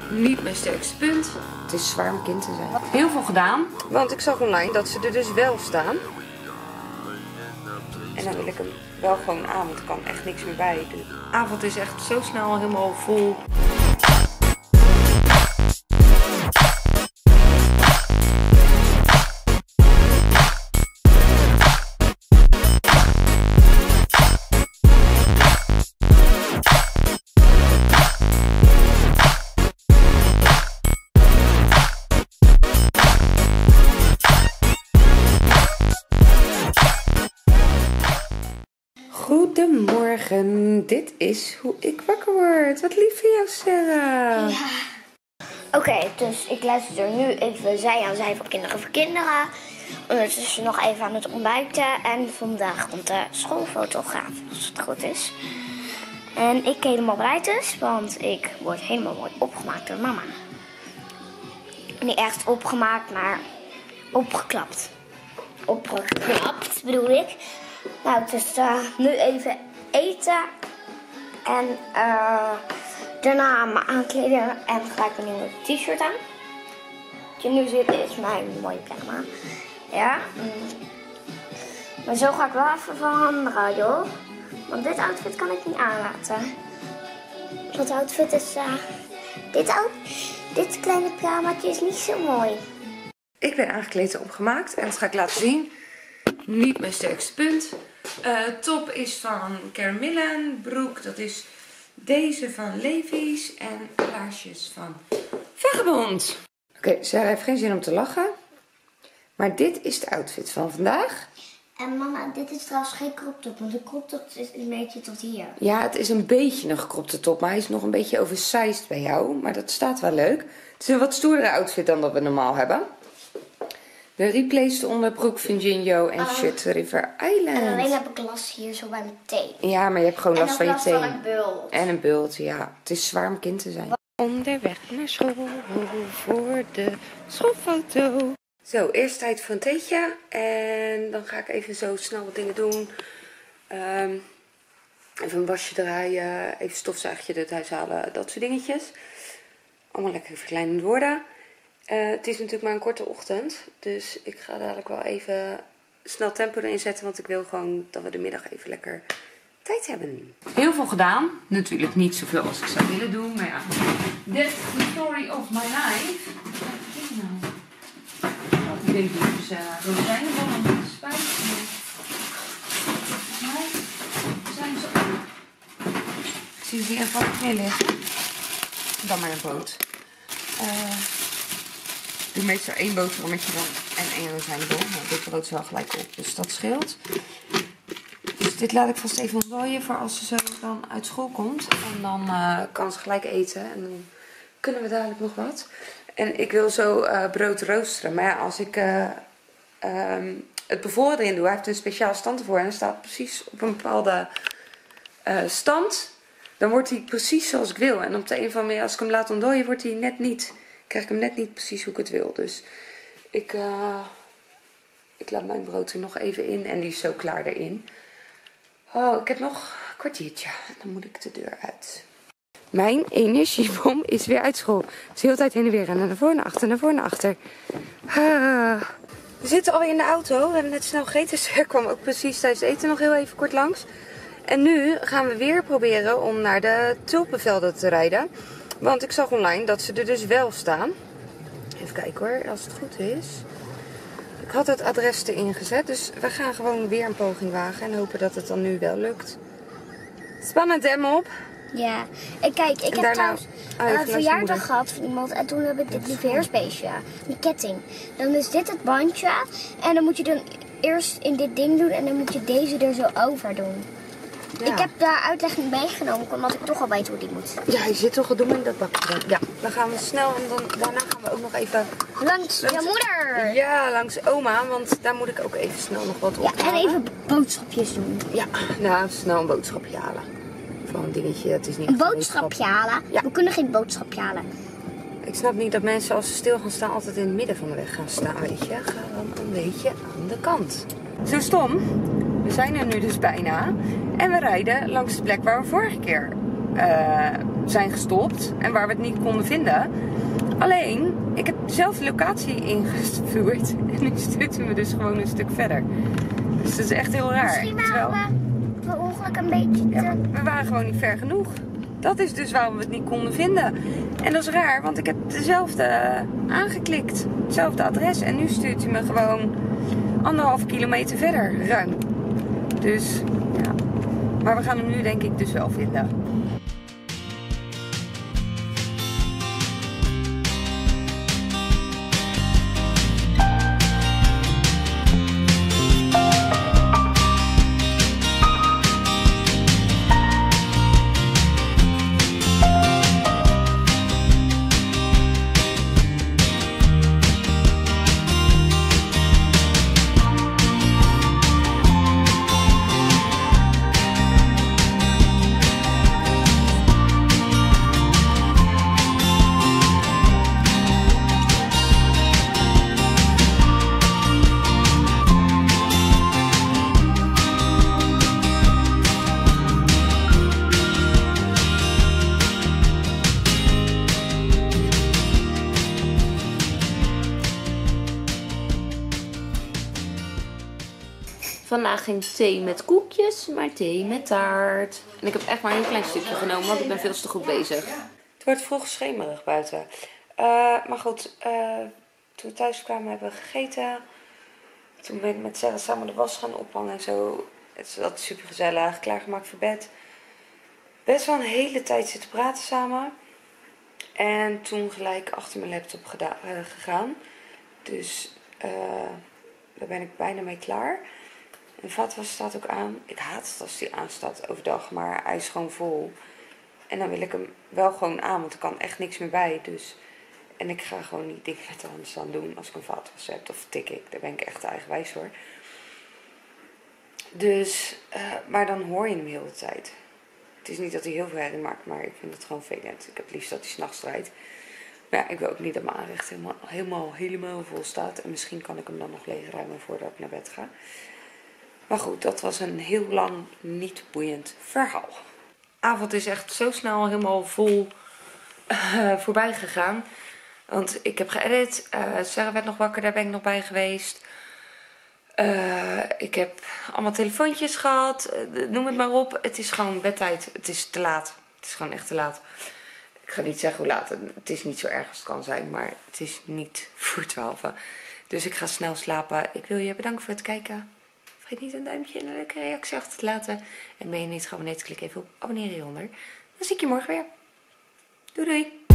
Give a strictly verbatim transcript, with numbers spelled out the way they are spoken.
niet mijn sterkste punt. Het is zwaar om kind te zijn. Heel veel gedaan. Want ik zag online dat ze er dus wel staan. En dan wil ik hem wel gewoon aan, want er kan echt niks meer bij. De avond is echt zo snel helemaal vol. Goedemorgen, dit is hoe ik wakker word. Wat lief van jou, Sarah. Ja. Oké, okay, dus ik luister nu even zij aan zij van Kinderen voor Kinderen. Ondertussen nog even aan het ontbijten. En vandaag komt de schoolfotograaf, als het goed is. En ik helemaal blij dus, want ik word helemaal mooi opgemaakt door mama. Niet echt opgemaakt, maar opgeklapt. Opgeklapt bedoel ik. Nou, dus uh, nu even eten en uh, daarna me aankleden en gelijk een nieuwe t-shirt aan. Wat je nu ziet is mijn mooie pyjama. Ja. Mm. Maar zo ga ik wel even veranderen, joh. Want dit outfit kan ik niet aanlaten. Dat outfit is, uh, dit, out dit kleine pyjamaatje is niet zo mooi. Ik ben aangekleed en opgemaakt en dat ga ik laten zien. Niet mijn sterkste punt. Uh, top is van Karen Millen. Broek, dat is deze van Levi's. En laarsjes van Vagabond. Oké, okay, Sarah heeft geen zin om te lachen. Maar dit is de outfit van vandaag. En mama, dit is trouwens geen crop top. Want de crop top is een beetje tot hier. Ja, het is een beetje een gekropte top. Maar hij is nog een beetje oversized bij jou. Maar dat staat wel leuk. Het is een wat stoerdere outfit dan dat we normaal hebben. De replaced onderbroek Virginio en uh, shirt River Island. En alleen heb ik last hier zo bij mijn teen. Ja, maar je hebt gewoon last van je teen. En last van een bult. En een bult, ja. Het is zwaar om kind te zijn. Onderweg naar school voor de schoolfoto. Zo, eerst tijd voor een theetje. En dan ga ik even zo snel wat dingen doen. Um, even een wasje draaien. Even stofzuigje uit huis halen. Dat soort dingetjes. Allemaal lekker verkleinend worden. Uh, het is natuurlijk maar een korte ochtend, dus ik ga dadelijk wel even snel tempo erin zetten, want ik wil gewoon dat we de middag even lekker tijd hebben. Heel veel gedaan, natuurlijk niet zoveel als ik zou willen doen, maar ja. That's the story of my life. Kijk nou. Ik denk dus uh, rozijnenbollen met spijs. Maar zijn ze op. Ik zie ze hier even op meer liggen. Dan maar een brood. Uh, Ik doe meestal één boterhammetje dan en één rozijnenbol. Nou, dit brood is wel gelijk op, dus dat scheelt. Dus dit laat ik vast even ontdooien voor als ze zo dan uit school komt. En dan uh, kan ze gelijk eten en dan kunnen we dadelijk nog wat. En ik wil zo uh, brood roosteren. Maar ja, als ik uh, um, het bevroren erin doe, hij heeft een speciale stand ervoor. En hij staat precies op een bepaalde uh, stand. Dan wordt hij precies zoals ik wil. En op de een of andere manier, als ik hem laat ontdooien, wordt hij net niet... krijg ik hem net niet precies hoe ik het wil. Dus ik, uh, ik laat mijn brood er nog even in. En die is zo klaar erin. Oh, ik heb nog een kwartiertje. Dan moet ik de deur uit. Mijn energiebom is weer uit school. Dus de hele tijd heen en weer. En naar voren, naar achter, naar voren, naar achter. Ah. We zitten alweer in de auto. We hebben net snel gegeten. Dus er kwam ook precies tijdens het eten nog heel even kort langs. En nu gaan we weer proberen om naar de tulpenvelden te rijden. Want ik zag online dat ze er dus wel staan. Even kijken hoor, als het goed is. Ik had het adres erin gezet. Dus we gaan gewoon weer een poging wagen. En hopen dat het dan nu wel lukt. Spannend hè, Mop? Ja. En kijk, ik en heb daarna, trouwens ah, een uh, verjaardag gehad van iemand. En toen heb ik dit lieveheersbeestje. Die ketting. Dan is dit het bandje. En dan moet je dan eerst in dit ding doen. En dan moet je deze er zo over doen. Ja. Ik heb de uitleg niet meegenomen, omdat ik toch al weet hoe die moet. Ja, je zit toch al doen in dat bakje. Ja, dan gaan we snel en dan, daarna gaan we ook nog even... Langs, langs je moeder! Ja, langs oma, want daar moet ik ook even snel nog wat op. Ja, en even boodschapjes doen. Ja, nou, snel een boodschapje halen. Gewoon een dingetje, het is niet... Een boodschapje halen? Ja. We kunnen geen boodschapje halen. Ik snap niet dat mensen als ze stil gaan staan altijd in het midden van de weg gaan staan, weet je. Ga dan een beetje aan de kant. Zo stom. We zijn er nu dus bijna. En we rijden langs de plek waar we vorige keer uh, zijn gestopt en waar we het niet konden vinden. Alleen, ik heb dezelfde locatie ingevoerd en nu stuurt hij me dus gewoon een stuk verder. Dus dat is echt heel raar. Misschien waren Terwijl, we per ongeluk een beetje te... ja, maar we waren gewoon niet ver genoeg. Dat is dus waarom we het niet konden vinden. En dat is raar, want ik heb dezelfde aangeklikt. Hetzelfde adres. En nu stuurt hij me gewoon anderhalf kilometer verder, ruim. Dus, ja. Maar we gaan hem nu denk ik dus wel vinden. Vandaag geen thee met koekjes, maar thee met taart. En ik heb echt maar een klein stukje genomen, want ik ben veel te goed bezig. Het wordt vroeg schemerig buiten. Uh, maar goed, uh, toen we thuis kwamen hebben we gegeten. Toen ben ik met Sarah samen de was gaan ophangen en zo. Het is altijd super gezellig, klaargemaakt voor bed. Best wel een hele tijd zitten praten samen. En toen gelijk achter mijn laptop geda- uh, gegaan. Dus uh, daar ben ik bijna mee klaar. En vatwas staat ook aan. Ik haat het als die aanstaat overdag, maar hij is gewoon vol. En dan wil ik hem wel gewoon aan, want er kan echt niks meer bij. Dus. En ik ga gewoon niet dingen met de handen staan doen als ik een vatwas heb. Of tik ik, daar ben ik echt eigenwijs hoor. Dus, uh, maar dan hoor je hem heel de tijd. Het is niet dat hij heel veel herrie maakt, maar ik vind het gewoon vervelend. Ik heb het liefst dat hij 's nachts draait. Maar ja, ik wil ook niet dat mijn aanrecht helemaal, helemaal, helemaal vol staat. En misschien kan ik hem dan nog leegruimen voordat ik naar bed ga. Maar goed, dat was een heel lang niet boeiend verhaal. De avond is echt zo snel helemaal vol uh, voorbij gegaan. Want ik heb geëdit. Uh, Sarah werd nog wakker, daar ben ik nog bij geweest. Uh, ik heb allemaal telefoontjes gehad. Uh, noem het maar op. Het is gewoon bedtijd. Het is te laat. Het is gewoon echt te laat. Ik ga niet zeggen hoe laat. Het is niet zo erg als het kan zijn. Maar het is niet voor twaalf. Dus ik ga snel slapen. Ik wil je bedanken voor het kijken. Vergeet niet een duimpje en een leuke reactie achter te laten. En ben je niet geabonneerd, klik even op abonneren hieronder. Dan zie ik je morgen weer. Doei doei!